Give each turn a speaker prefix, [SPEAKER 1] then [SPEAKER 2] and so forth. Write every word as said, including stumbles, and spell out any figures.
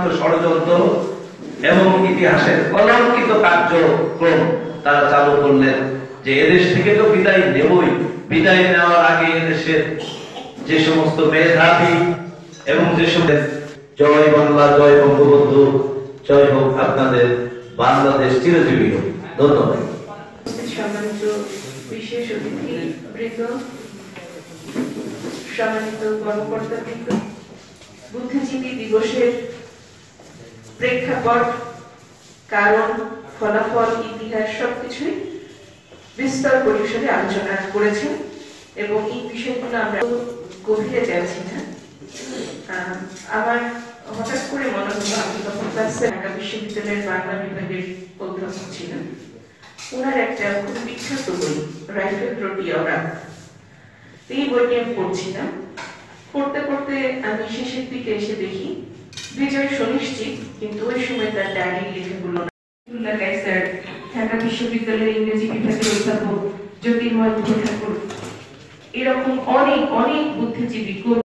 [SPEAKER 1] ষড়যন্ত্র এবং ইতিহাসের কলঙ্কিত কার্যক্রম তারা চালু করলেন যে এদেশ থেকে তো বিদায় নেবই, বিদায় নেওয়ার আগে এদেশের যে সমস্ত মেধাবী এবং যে সমস্ত জয় বাংলা, জয় বঙ্গবন্ধু, জয় হোক আপনাদের বাংলাদেশ চিরজীবী হোক। ধন্যবাদ।
[SPEAKER 2] সম্মানিত বিশেষ অতিথি বৃন্দ, সম্মানিত কর্মকর্তা বৃন্দ, বুদ্ধিজীবী দিবসের প্রেক্ষাপট, কারণ, ফলাফল, ইতিহাস সবকিছুই বিস্তর পরিসরে আলোচনা করেছেন এবং এই বিষয়গুলো আমরা গভীরে যাচ্ছি না। আমার হঠাৎ করে মনে হলো, আমি তখন ক্লাসে ঢাকা বিশ্ববিদ্যালয়ের বাংলা বিভাগের অধ্যাপক ছিলেন, ওনার একটা খুব বিখ্যাত বই রাইফেল রোটি ওরা, এই বইটি আমি পড়ছিলাম। পড়তে পড়তে আমি শেষের দিকে এসে দেখি বিজয় সুনিশ্চিত, কিন্তু ওই সময় তার ডায়েরি লিখে বলল না। স্যার ঢাকা বিশ্ববিদ্যালয়ের ইংরেজি বিভাগের অধ্যাপক জ্যোতির্ময় ঠাকুর, এরকম অনেক অনেক বুদ্ধিজীবী